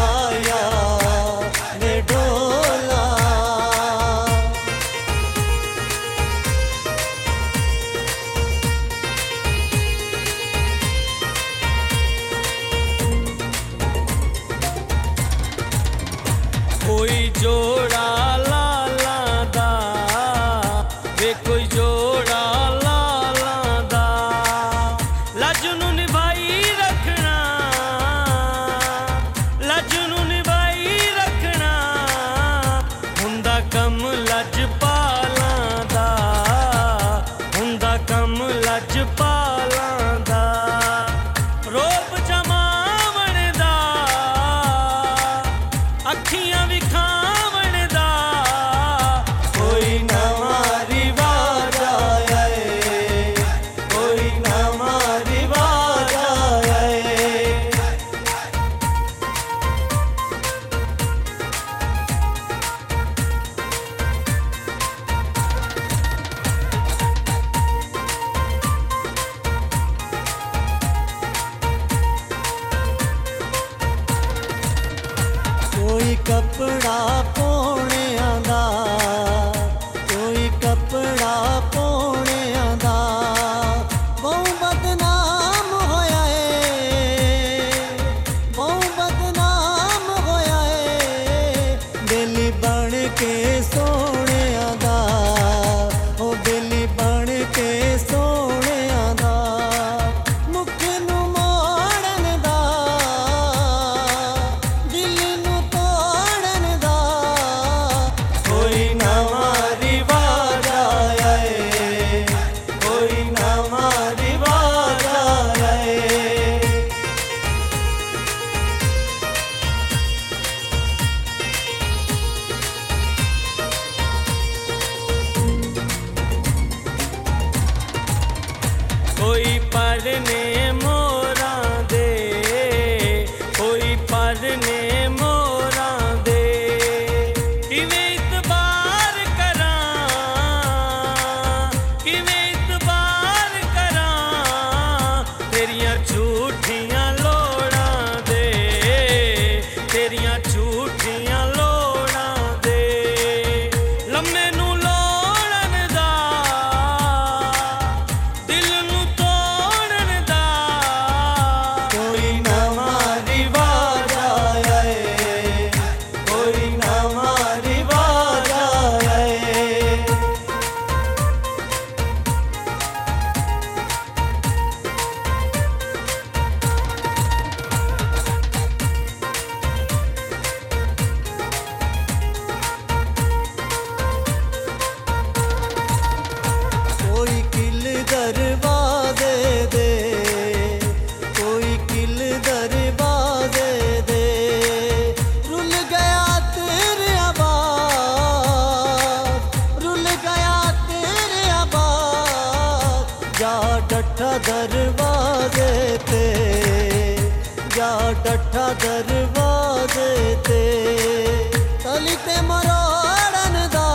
पाया ने ढोला। कोई जोड़ा लाला दा वे कोई जोड़ा लाला दा लज नूं निभाई रखना, लज नूं निभाई रखना हुंदा कम लज पालां दा, हुंदा कम लज पालां दा। रोब जमावण दा अखियां विखावण दा कोई नवां रिवाज आया है, कोई नवां रिवाज आया है। कोई कपड़ा पाने आंदा, कोई कपड़ा पाने आंदा बहु बदनाम होया है, बहु बदनाम होया है। बेली बन के सोने आंदा, ओ बेली बन के सोने आंदा मुख नूं मोड़न दा, दिल नूं तोड़न दा कोई नवां रिवाज आया है, कोई नवां रिवाज आया है। कोई पढ़ने मोरां दे, कोई पढ़ने मोरां दे किवें इतबार करां, किवें इतबार करां तेरियां झूठियां लोड़ां दे, तेरियां झूठियां लोड़ां दे। लम्मे नूं लोड़न दा दिल नूं तोड़न दा कोई नवां रिवाज आया है, कोई नवां रिवाज आया है। कोई किल दरवाजे दे, कोई किल दरवाजे दे रुल गया तेरे आबाद, रुल गया तेरे आबाद। जा डठा दरवाजे ते, जा डठा दरवाजे ते तली ते मरोड़न दा,